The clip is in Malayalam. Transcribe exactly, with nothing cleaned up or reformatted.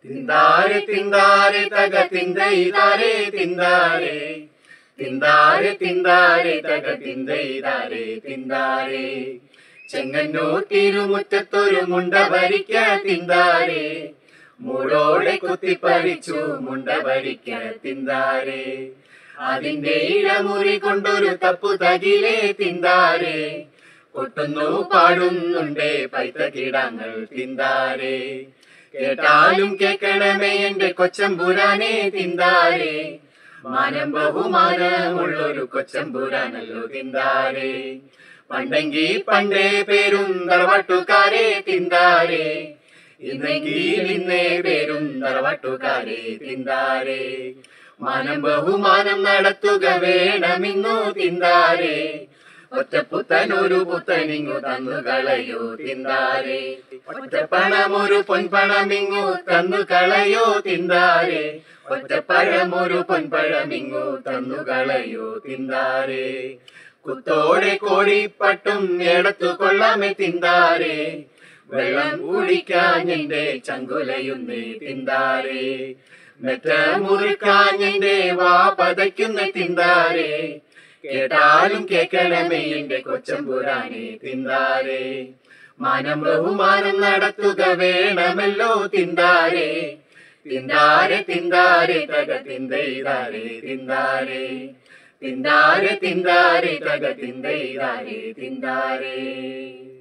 തിന്താരെ തിന്താരെ തക തിന്തൈതാരെ തിന്താരെ തിന്താരെ തിന്താരെ തക തിന്തൈതാരെ തിന്താരെ ചെങ്ങന്നൂർ തിരുമുറ്റത്തൊരു മുണ്ട ഭരിക്ക തിന്താരെ മൂടോടെ കുത്തിപ്പറിച്ചു മുണ്ട ഭരിക്ക തിന്താരെ അതിന്റെ ഇഴമുറി കൊണ്ടൊരു തപ്പു തകിലേ തിന്താരെ കൊട്ടുന്നു പാടുന്നുണ്ടേ പൈത്ത കിടാങ്ങൾ തിന്താരെ കേട്ടാലും കേൾക്കണമേ എന്റെ കൊച്ചമ്പുരാനെ തിന്താരെ മാനം ബഹുമാനമുള്ളൊരു കൊച്ചമ്പുരാനല്ലോ തിന്താരെ പണ്ടെങ്കി പണ്ടേ പേരും തറവാട്ടുകാരെ തിന്താരെ ഇന്നെങ്കിൽ ഇന്നേ പേരും തറവാട്ടുകാരെ തിന്താരെ മാനം ബഹുമാനം നടത്തുക വേണമിന്നു തിന്താരെ ഒറ്റപ്പുത്തനൊരു പുത്തനിങ്ങു തന്നു കളയോ തിന്താരെ ഒറ്റപ്പണമൊരു പൊൻപണമിങ്ങു തന്നു കളയോ തിന്താരെ ഒറ്റപ്പഴമൊരു പൊൻപഴമിങ്ങു തന്നു കളയോ തിന്താരെ കുത്തോടെ കോഴിപ്പട്ടും എടുത്തു കൊള്ളാമേ തിന്താരെ വെള്ളം കുടിക്കാഞ്ഞെന്റെ ചങ്കുലയുന്നേ തിന്താരെ മെറ്റ മുറിക്കാഞ്ഞെന്റെ വാ പതയ്ക്കുന്ന തിന്താരെ കേട്ടാലും കേൾക്കണമേ എന്റെ കൊച്ചമ്പുരാനെ തിന്താരെ മാനം ബഹുമാനം നടത്തുക വേണമല്ലോ തിന്താരെ തിന്താരെ തിന്താരെ തക തിന്തൈതാരെ തിന്താരെ തിന്താരെ തിന്താരെ തക തിന്തൈതാരെ തിന്താരെ